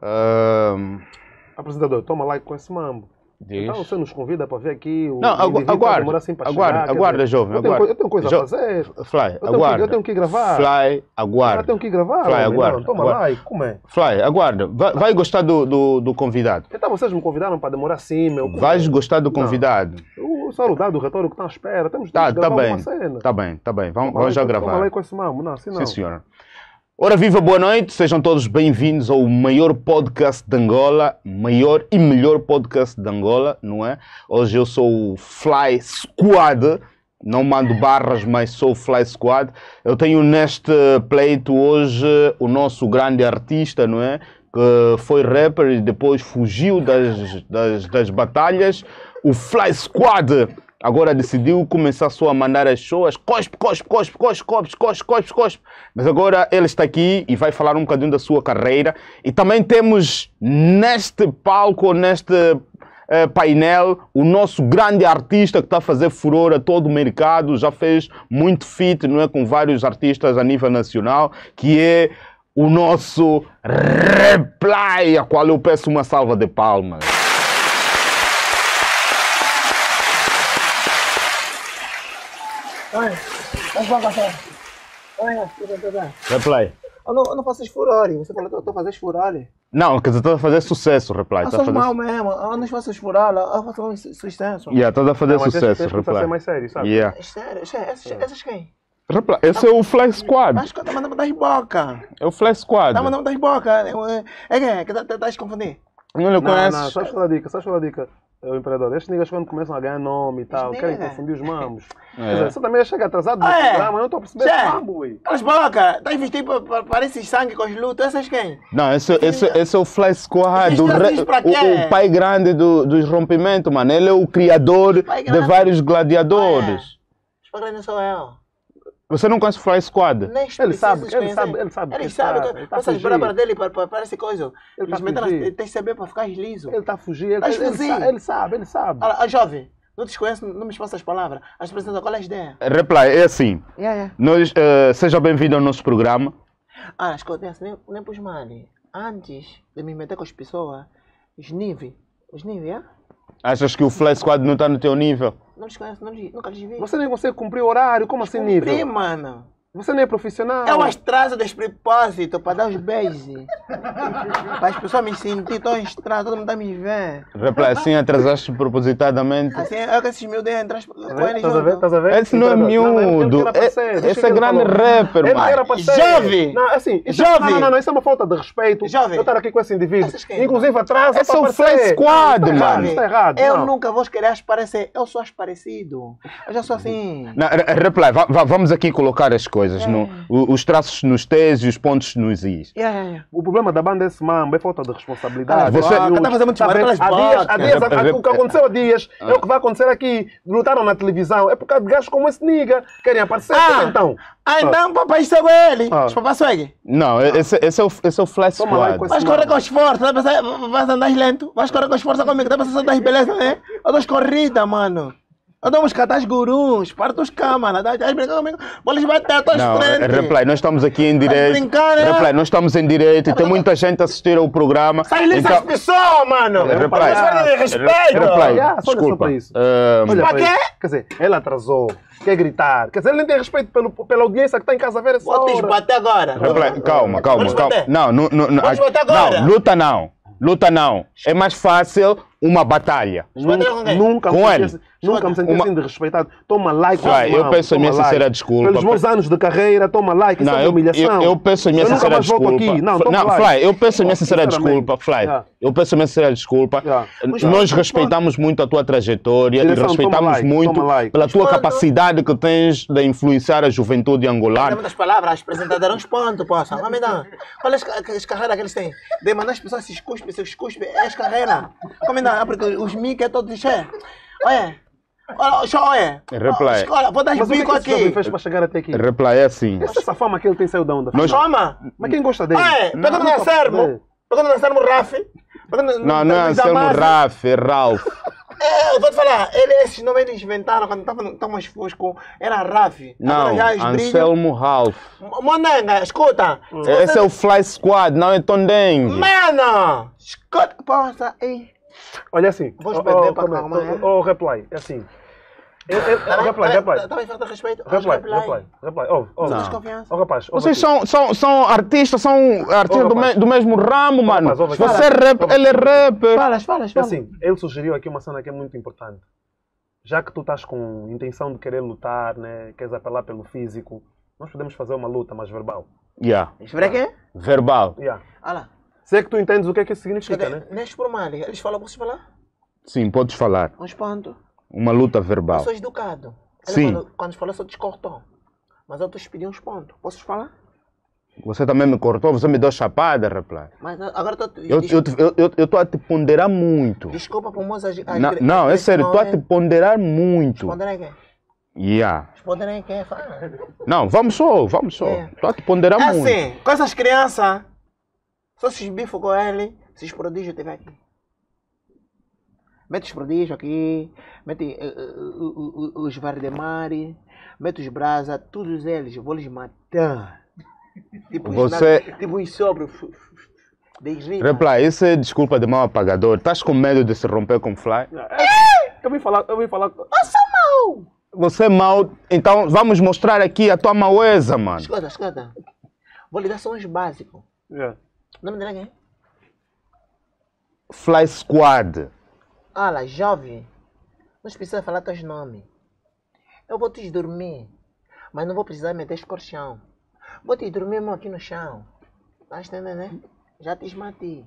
Apresentador, toma like com esse mambo. Diz. Então você nos convida para ver aqui o Não, aguarda, assim para aguarda, jovem, aguarda. Eu tenho coisa a fazer. Fly, aguarda. Eu tenho que gravar. Fly, aguarda. Eu tenho que gravar. Fly, aguarda. Não, toma aguarda. like, como é? Fly, aguarda. Vai gostar do convidado. Então vocês me convidaram para demorar assim, meu. Vais gostar do convidado. O saludado, o retórico que está à espera. Temos que Tá gravar bem, uma cena. tá bem. Vamos já gravar. Toma like com esse mambo. Não, assim não. Sim, senhora. Ora, viva, boa noite, sejam todos bem-vindos ao maior podcast de Angola, maior e melhor podcast de Angola, não é? Hoje eu sou o Fly Squad, não mando barras, mas sou o Fly Squad. Eu tenho neste pleito hoje o nosso grande artista, não é? Que foi rapper e depois fugiu das batalhas, o Fly Squad. Agora decidiu começar só a mandar as pessoas, cospe. Mas agora ele está aqui e vai falar um bocadinho da sua carreira. E também temos neste palco, neste painel, o nosso grande artista que está a fazer furor a todo o mercado. Já fez muito feat, não é, com vários artistas a nível nacional, que é o nosso Reply, a qual eu peço uma salva de palmas. Oi, mas vamos passar. Oi, Reply. eu não faço furore. Você falou que eu estou fazendo furore. Não, quer dizer, está a fazer sucesso, Reply. Eu sou mal mesmo. Eu não faço furore, eu faço um sucesso. Está a fazer sucesso, Tens que começar a ser mais sério, sabe? Yeah. Sério, essas quem? Reply, esse é o Fly Squad. Acho que eu estou mandando das bocas. É o Fly Squad. Está mandando das bocas. É quem? Que estás a confundir? Não lhe Não, conheces? sabes qual é a dica? O imperador, estes niggas quando começam a ganhar nome e tal, querem confundir os mambos. Quer dizer, você também chega atrasado no programa, eu não estou a perceber esse mambo, ué. As bocas, estás vestido para esse sangue com os lutos, essas quem? Não, esse é o Fly Squad, o pai grande dos rompimentos, mano. Ele é o criador de vários gladiadores. Espera, não sou eu. Você não conhece o Fly Squad? Ele sabe. Ele sabe que essas brabas dele parece coisa. Ele está a Eles fugir. tem que saber para ficar liso. Ele está a fugir, ele sabe. Olha, jovem, não te conheço, não me espaça as palavras. As apresentações, qual é a ideia? Reply, é assim. Nós, seja bem-vindo ao nosso programa. Escuta, nem pus mal. Antes de me meter com as pessoas, os níveis, Achas que o Fly Squad não está no teu nível? não te conheço, nunca te vi. Você nem consegue cumprir o horário, como assim nível? Mano. Você nem é profissional. Eu atraso despropósito para dar os beijos. Para as pessoas me sentirem tão estranho, todo mundo está me vendo. Reply, assim atrasaste propositadamente. Assim, eu que esses miúdos entram com eles Estás a ver? Esse não é miúdo, esse é grande rapper, Ele mano. era para ser. Jovem! Não, assim, Jovem! não, isso é uma falta de respeito. Jovem! Eu estar aqui com esse indivíduo. Essas quem? Inclusive atrasa Esse é o Fly Squad, mano. Está errado. Eu não. nunca vou querer parecer, eu sou parecido. Eu já sou assim. Não, Reply, vamos aqui colocar as coisas. Os traços nos T's e os pontos nos I's. O problema da banda é esse mambo, é falta de responsabilidade. Você está fazendo muito Tá vendo? Há dias, bocas. o que aconteceu há dias é o que vai acontecer aqui. Lutaram na televisão, é por causa de gajos como esse nigga. Querem aparecer, então. Então papai segue ele. Os papai segue. Não, esse é o Fly Toma lá Squad. com esse Vais correr com esforço, vais andar lento. Vais correr com esforço comigo, dá para ser das belezas, né? Eu dou corrida, mano. Eu dou uns catas gurus, parto os câmaras, estás brincando comigo? Vou lhes bater a tua frente. Reply, nós estamos aqui em direito. brincar, né? Reply, nós estamos em direito e tem muita gente a assistir ao programa. Sai liso as pessoas, mano! Reply, Reply, desculpa. só para isso. Olha para isso. Quer dizer, ele atrasou, quer gritar. Quer dizer, ele nem tem respeito pela audiência que está em casa a ver essa Vou te hora. bater agora. Reply, calma. Vamos bater? Não. Vamos bater agora? Não, luta não. É mais fácil uma batalha. Nunca Com ele. me senti assim desrespeitado. Toma like. Eu peço a minha sincera desculpa. Pelos meus anos de carreira, toma like. Isso é humilhação. Eu peço a minha sincera desculpa. Fly, eu peço a minha sincera desculpa. Fly, eu peço a minha sincera desculpa. Nós respeitamos muito a tua trajetória e respeitamos muito pela tua capacidade que tens de influenciar a juventude angolana. Das palavras, apresentador, uns pontos, poça. Não me dá. Olha as carreiras que eles têm. De mandar as pessoas se escuspem, é as carreiras. Como dá? Porque os mic é todos cheios. Olha. Olha. Reply. Vou dar Mas o que bico é que esse jovem aqui. fez para chegar até aqui? Reply é assim. Essa fama que ele tem saiu de onde? Toma. Mas quem gosta dele? Pegando no Anselmo. Pegando no Anselmo Rafi. Não é Anselmo Raf, é Ralph. Eu vou te falar, esses nomes eles inventaram quando estavam mais fosco. Era Rafi. Não, Anselmo Ralph. Monanga, escuta. Esse é o Fly Squad, não é Tondengue. Mano! Escuta, poça, ei. Olha assim, Vou beber para calmar. Reply, é assim. Reply. Também falta respeito. Reply. Desconfiança. Rapaz, vocês são artistas do mesmo ramo, mano. Rapaz, você é rapper, ele é rapper. Fala. Assim, ele sugeriu aqui uma cena que é muito importante. Já que tu estás com intenção de querer lutar, né? Queres apelar pelo físico, nós podemos fazer uma luta mais verbal. Espera quê? Verbal. Olha lá. Sei que tu entendes o que é que isso significa, né? Neste por mal, eles falam, posso falar? Sim, podes falar. Um espanto. Uma luta verbal. Eu sou educado. Sim. Quando falou, só descortou. Mas eu te pedi uns pontos. Posso falar? Você também me cortou, você me deu chapada, Reply. Mas agora eu estou a te ponderar muito. Desculpa por moça. Não, é sério, estou a te ponderar muito. Ponderar quê? Ponderar quê? Não, vamos só. Estou a te ponderar muito. Assim, com essas crianças, só se bifo com ele, se os prodígios tiver aqui. Mete os prodígios aqui, mete os Vardemari, mete os Brasa, todos eles, eu vou lhes matar. Tipo um sobre. Reply, isso é desculpa de mau apagador. Estás com medo de se romper com o Fly? Eu vim falar. Eu sou mau! Você é mau, então vamos mostrar aqui a tua maueza, mano. Escuta. Vou lhe dar só uns básicos. Nome dele é quem? Fly Squad. Olha, jovem, não precisa falar teus nomes. Eu vou te dormir, mas não vou precisar meter escorchão. Vou te dormir mesmo aqui no chão. Tá entendendo, né? Já te esmatei.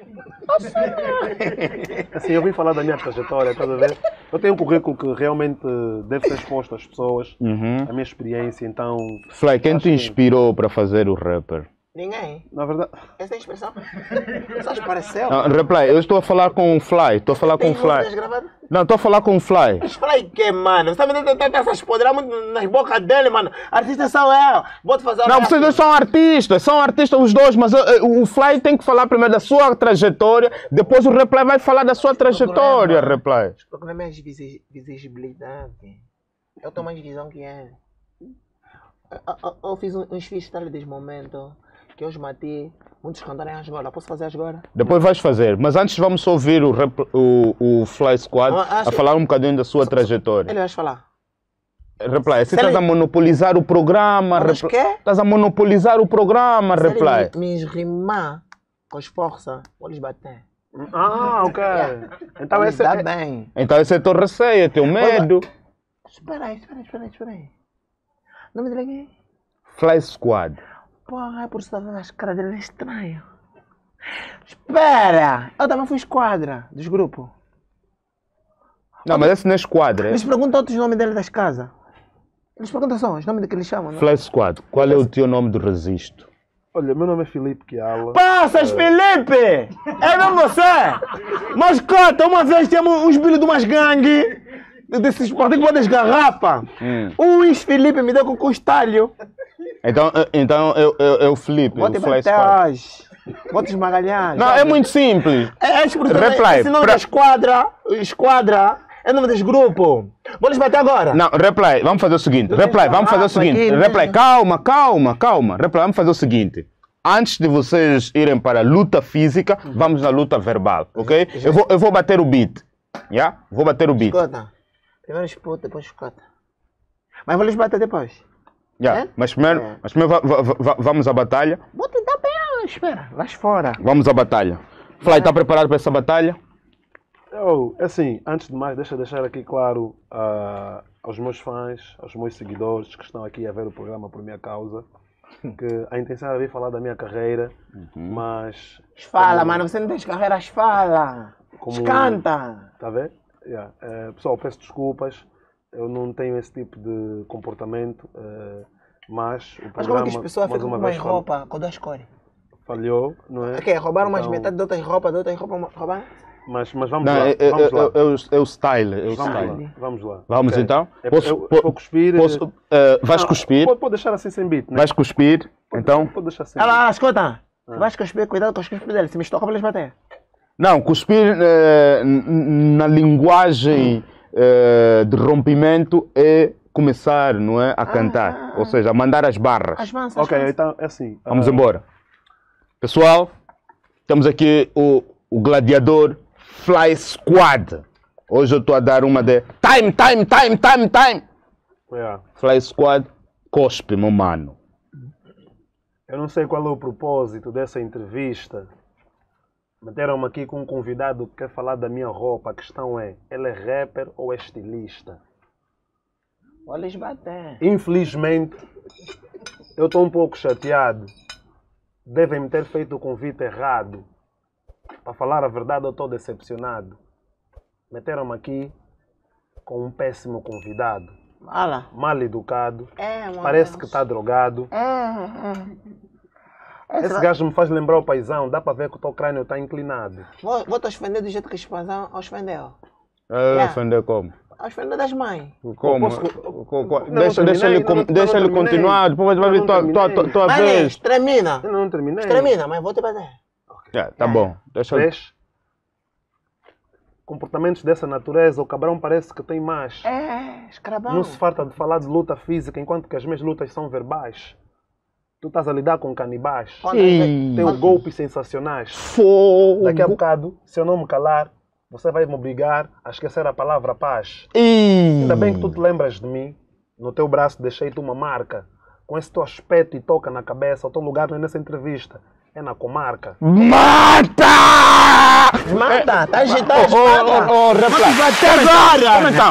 Assim, eu vim falar da minha trajetória, estás a ver? Eu tenho um currículo que realmente deve ser exposto às pessoas, a minha experiência, então... Fly, quem te inspirou para fazer o rapper? Ninguém. Na verdade... Essa é a expressão? Só pareceu? Não, Reply, eu estou a falar com o Fly. Estou a falar com o Fly. Não, estou a falar com o Fly. Fly que, mano? Você está me tentando essas podres muito nas bocas dele, mano. Artista sou eu. Vou te fazer... Não, vocês dois são artistas os dois, mas o Fly tem que falar primeiro da sua trajetória, depois o Reply vai falar da sua trajetória, Reply. O problema é a visibilidade. Eu tenho mais visão que ele. Eu fiz uns freestyle desse momento. Que eu os matei, muitos cantarem agora. Posso fazer agora? Depois vais fazer, mas antes vamos ouvir o Fly Squad a falar um bocadinho da sua trajetória. Ele vai falar. Reply, você estás a monopolizar o programa. Estás a monopolizar o programa, Reply. Me rimar com força, vou lhes bater. Ok. Então esse é bem. Então esse é teu receio, é teu medo. Espera aí. O nome dele é quem? Fly Squad. Porra, é por isso que as caras dele é estranho. Espera! Eu também fui esquadra dos grupos. Não, mas esse não é esquadra. Eles perguntam outros nomes dele das casas. Eles perguntam só os nomes que eles chamam. Não? Fly Squad, qual é o teu nome do registro? Olha, meu nome é Filipe Quiala. Passas, Felipe! É mesmo você? Mas conta, uma vez temos uns bilhos de umas gangues. Desses partidos das garrafas. Um Felipe me deu com o costalho. Então eu Felipe, vou te Fly Squad. Vou te esmagalhar. Não, é muito simples. Reply. Esse nome da esquadra, é nome desse grupo. Vou lhes bater agora. Não, Reply, vamos fazer o seguinte. Reply, calma. Reply, vamos fazer o seguinte. Antes de vocês irem para a luta física, vamos na luta verbal, ok? Eu vou bater o beat. Vou bater o beat. Escuta. Primeiro escuta, depois escuta. Mas vou lhes bater depois. Mas primeiro vamos à batalha. Vou te dar bem, espera, lá fora. Vamos à batalha. Fly, está preparado para essa batalha? Assim, antes de mais, deixa eu deixar aqui claro aos meus fãs, aos meus seguidores que estão aqui a ver o programa por minha causa, que a intenção era vir falar da minha carreira, mas... Fala, mano, você não tem carreira, fala. Canta. Está a ver? Pessoal, peço desculpas. Eu não tenho esse tipo de comportamento, mas o programa... Mas como é que as pessoas ficam com mais roupa com duas cores? Falhou, não é? Ok, roubaram mais metade de outras roupas, roubaram? Mas vamos lá. É o style. Vamos lá. Vamos okay. Então? Vou cuspir. Vais cuspir? Pode deixar assim sem beat, né? Vais cuspir, então? Pode deixar sem beat. Escuta. Vais cuspir, cuidado com os cuspir dele. Se me estoca, vou lhes bater. Não, cuspir na linguagem de rompimento é começar, não é? A cantar. Ou seja, a mandar as barras. As mansas. Ok, então é assim. Vamos embora. Pessoal, temos aqui o gladiador Fly Squad. Hoje eu estou a dar uma de time. Yeah. Fly Squad, cospe, meu mano. Eu não sei qual é o propósito dessa entrevista. Meteram-me aqui com um convidado que quer falar da minha roupa. A questão é, ele é rapper ou é estilista? Vou lhes bater. Infelizmente, eu estou um pouco chateado. Devem-me ter feito o convite errado. Para falar a verdade, eu estou decepcionado. Meteram-me aqui com um péssimo convidado. Olha. Mal educado. Mano. Parece que está drogado. Esse gajo me faz lembrar o paizão. Dá para ver que o teu crânio está inclinado. Vou te ofender do jeito que esse paizão ofendeu. Ofender como? Ofender das mães. Como? Não, Deixa ele continuar, depois vai vir tua vez. Termina. Eu não terminei. Termina, mas vou te bater. Tá bom. Deixa eu... Vês? Comportamentos dessa natureza, o cabrão parece que tem mais. Escravão. Não se farta de falar de luta física, enquanto que as minhas lutas são verbais. Tu estás a lidar com canibais. Tem golpes sensacionais. Fogo. Daqui a bocado, se eu não me calar, você vai me obrigar a esquecer a palavra paz. Ih. Ainda bem que tu te lembras de mim. No teu braço deixei-te uma marca. Com esse teu aspecto e toca na cabeça, o teu lugar não é nessa entrevista. É na comarca. Mata! Mata! Tá agitado. Reply. Como então?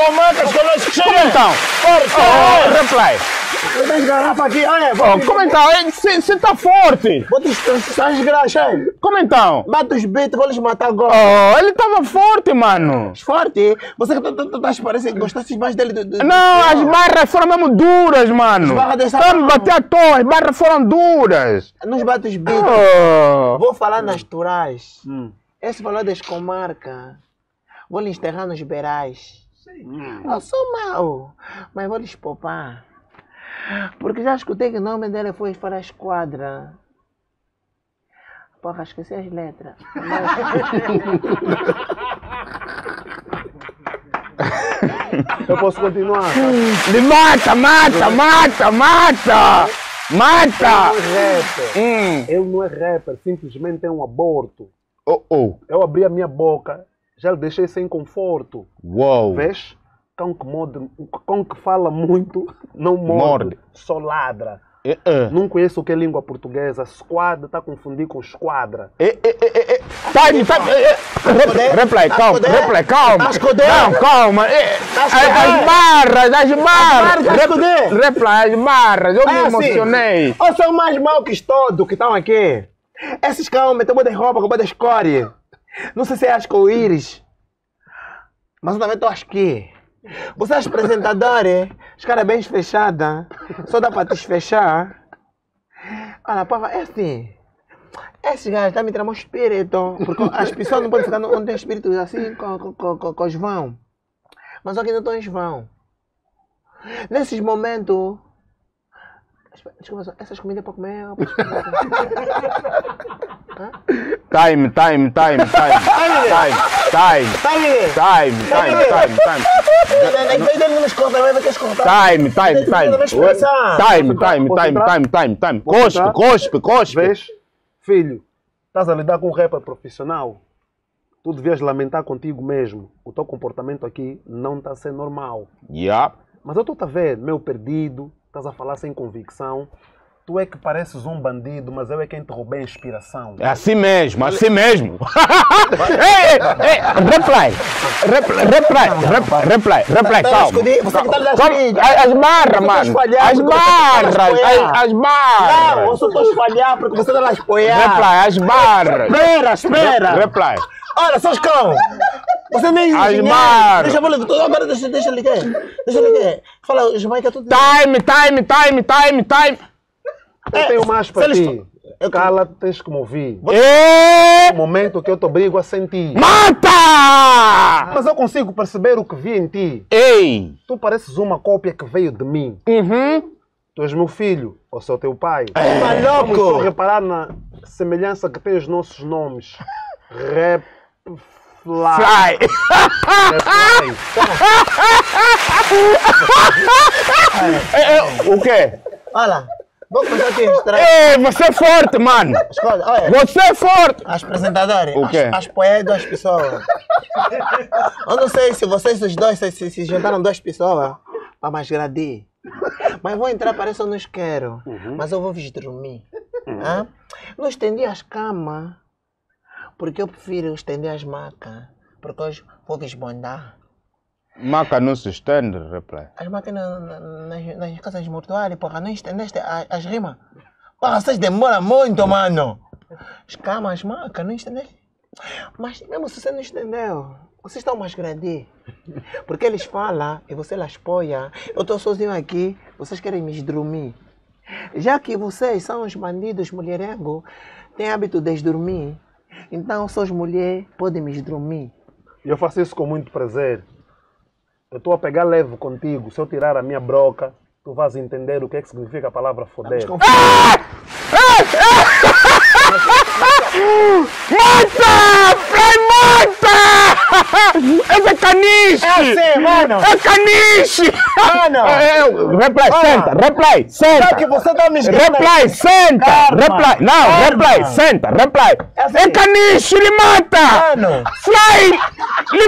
Reply. Eu tenho garrafa aqui, olha. Como então? Você tá forte. Vou te desgraçar. Como então? Bate os beats, vou lhes matar agora. Ele tava forte, mano. Forte? Você que tu parece que gostasse mais dele Não, as barras foram mesmo duras, mano. As barras dessa me bater à toa, as barras foram duras. Nos bate os beats. Vou falar nas turais. Esse valor das comarcas. Vou lhe enterrar nos beirais. Eu sou mau, mas vou lhes poupar. Porque já escutei que o nome dele foi para a esquadra. Porra, esqueci as letras. Eu posso continuar? Ele mata! Ele não é rapper, simplesmente é um aborto. Oh. Eu abri a minha boca, já lhe deixei sem conforto. Uou. Vês? Cão que fala muito, não morde, só ladra. Não conheço o que é língua portuguesa. Squad está a confundir com esquadra. Time. Reply, calma. Não, calma. As barras. Reply, as barras. Eu me emocionei. Ou são mais mal que todos que estão aqui. Esses cão metem de roupa com da escória. Não sei se é arco-íris, mas eu também estou aqui. Vocês apresentadores, os caras bem fechados, só dá para desfechar. Olha, pava, é assim. Esse gajo está me trazendo espírito, porque as pessoas não podem ficar onde tem espírito assim com os vão. Mas aqui não estão vão. Nesses momentos. Desculpa, essas comidas para comer. Time. Cospe. Vês? Filho, estás a lidar com um rapper profissional. Tu devias lamentar contigo mesmo. O teu comportamento aqui não está a ser normal. Mas eu estou a ver, meu perdido, estás a falar sem convicção. Tu é que pareces um bandido, mas eu é quem te roubei a inspiração. É assim mesmo. Reply, calma. As barras, mano. As barras. Não, eu só estou a espalhar porque você está lá a espalhar. Reply, as barras. Espera. Reply. Olha, seus cão. Você nem Asmar! Deixa eu ver, agora deixa ligar. Fala, Jamaica, tudo. Time! Eu tenho mais para ti. Cala, tens que me ouvir. É o momento que eu te obrigo a sentir. Mata! Mas eu consigo perceber o que vi em ti. Ei! Tu pareces uma cópia que veio de mim. Tu és meu filho, ou sou teu pai. Maluco! Vamos só reparar na semelhança que tem os nossos nomes. Rap Fly. O quê? Olha, vou começar a te mostrar. Ei, você é forte, mano. Escolha, olha. Você é forte. As apresentadoras, O quê? as poeiras duas pessoas. Eu não sei se vocês os dois se juntaram duas pessoas para mais agredir. Mas vou entrar, parece que eu não quero. Mas eu vou vos dormir. Hã? Não estendi as camas, porque eu prefiro estender as macas. Porque hoje vou vos bondar. Maca não se estende, Replay. As macas nas casas mortuárias, porra, não estendeste as rimas. Porra, vocês demoram muito, mano. As camas, as macas, não estendeste. Mas mesmo se você não estendeu, vocês estão mais grandes. Porque eles falam e você las apoia. Eu estou sozinho aqui, vocês querem me dormir. Já que vocês são os bandidos mulherengos, têm hábito de dormir. Então, só as mulheres podem me dormir. E eu faço isso com muito prazer. Eu estou a pegar leve contigo. Se eu tirar a minha broca, tu vais entender o que é que significa a palavra foder. Mata! Fly, mata! Esse é caniche! É assim, mano! É caniche! Mano! Replay, senta! Replay, senta! Sabe que você tá me escrevendo? Replay, senta! Calma, Replay, não, calma. replay, senta! Replay! assim. É caniche, ele mata! Mano! Fly! Ele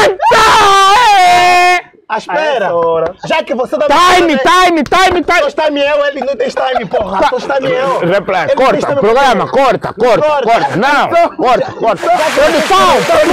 mata! Espera! essa hora. Já que você tá Time! Tu está eu, ele não tem time, porra! Tu está eu! Replay, Ele corta, está-me- programa, corta! Não, corta! Produção!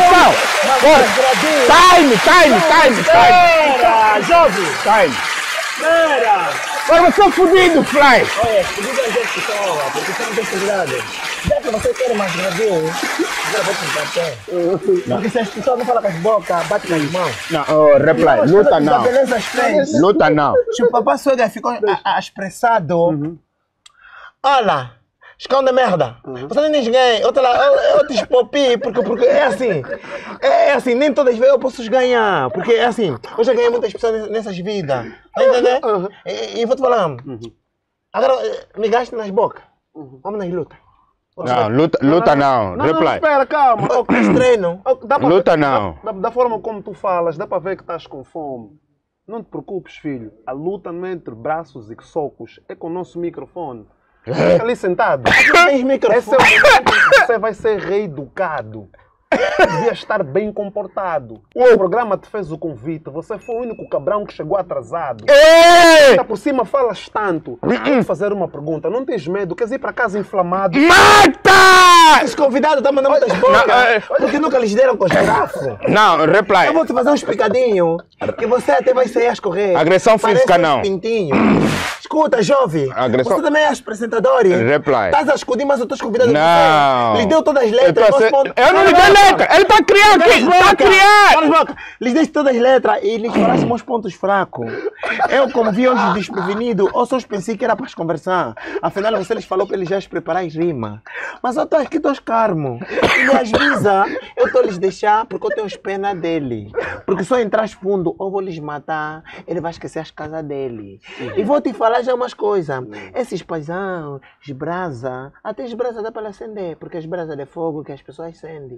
Espera, jovem! Time! Espera! Mas você é fudido, Fly! Olha, pedido a gente pessoa, porque você não tem cuidado. Já que você quer mais gravio, agora vou te bater. Porque se as pessoas não falam com as bocas, bate nas mãos. Não, Replay, luta não! Beleza, as frentes. Luta não! Se o papai sogra ficou expressado, olha, esconde merda. Você não diz ninguém, eu te expopi, porque é assim, nem todas as vezes eu posso ganhar, porque é assim, eu já ganhei muitas pessoas nessas vidas, tá entendendo? E vou te falar, agora me gaste nas bocas, vamos nas lutas. Não, luta não! Não, Replay! espera, calma. Eles treinam. Dá pra Luta ver- não. Da forma como tu falas, dá para ver que estás com fome. Não te preocupes, filho. A luta não é entre braços e socos, é com o nosso microfone. Fica ali sentado. Não tens microfone. Esse é o momento em que você vai ser reeducado. Devia estar bem comportado. O programa te fez o convite. Você foi o único cabrão que chegou atrasado. Ei! Ainda por cima falas tanto. Vou te fazer uma pergunta. Não tens medo? Queres ir para casa inflamado? Mata! Os convidados estão mandando muitas bocas, porque nunca lhes deram com os garrafos. Não, Replay! Eu vou te fazer um picadinho, que você até vai sair a escorrer. Agressão física, Parece não. um pintinho. Escuta, jovem. Agressão- Você também é apresentador. Reply. Estás a escudir, mas eu estou convidado. Não. Lhe deu todas as letras. Eu não lhe dei letra! Ele está a criar aqui! Está a criar! Lhes dei todas as letras e lhes falaste meus pontos fracos. Eu, como vi hoje desprevenido, eu só pensei que era para conversar. Afinal, você lhes falou para eles já se preparar as rimas. Mas eu estou aqui, estou calmo. E me avisa, eu estou a lhes deixar porque eu tenho pena dele. Porque se eu entrar fundo, eu vou lhes matar, ele vai esquecer as casas dele. E vou te falar já umas coisas. Esses paisãos, as brasas, até as brasas dá para acender, porque as brasas de fogo que as pessoas acendem.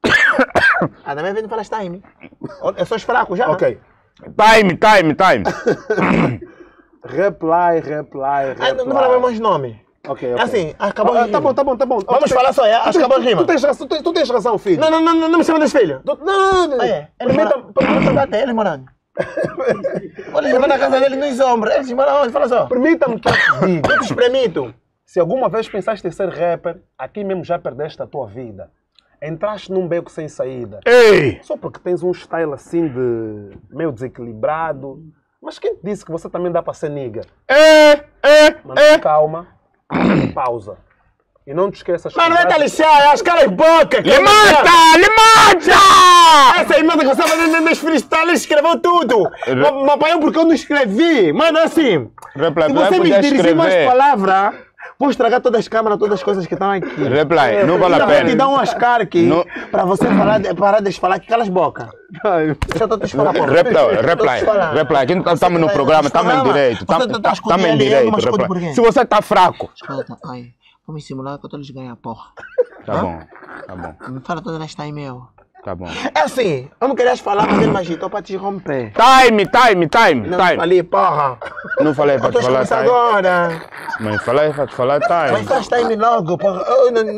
Ah, também vem falar time. É só os fracos já. Ok. Time! Reply. Ah, não fala mais nome. Ok. Assim, acabou a rima. Tá bom. Vamos falar só, acabou a rima. Tu tens razão, filho. Não me chama desse filho. Não. Olha, permita bater ele morando. Olha, ele vai na casa dele nos ombros. Eles moram onde? Fala só. Permita-me que eu te diga. Eu te espremito. Se alguma vez pensaste em ser rapper, aqui mesmo já perdeste a tua vida. Entraste num beco sem saída. Ei! Só porque tens um style assim de meio desequilibrado. Mas quem te disse que você também dá para ser nigga? Mas calma. Pausa. E não te esqueças que... Mano, vai te lixar, as caras boca. Lhe mata! Essa emenda que você vai fazendo nos freestyle, escreveu tudo. Me apanhou porque eu não escrevi. Mano, assim, se você me dirigir mais palavras, vou estragar todas as câmeras, todas as coisas que estão aqui. Reply, não vale a Vou te pena. dar um ascar aqui, Não. para você parar de falar que cala as bocas. Já estou te falando. Reply, aqui estamos no programa, estamos em direito. Estamos em direito, Reply. Se você está fraco, Escuta, ai, Vamos simular que eu estou lhes ganhando, porra. Tá bom, tá bom, Me fala toda esta aí, meu. tá bom. É assim, eu não querias falar, mas ele me agitou para te romper. Time. Não falei, porra. Não falei para Eu te tô falar começando time. agora. Mas falei para te falar Mas time. faz time logo, porra. Eu não...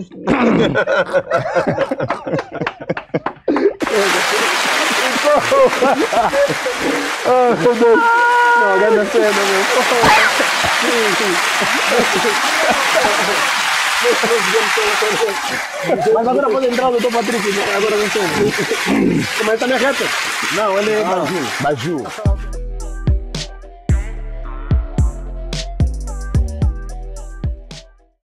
Não, grande cena, meu. Mas agora pode entrar o doutor Patrício, agora não sei. Como é que tá minha reta? Não, ele é Baju.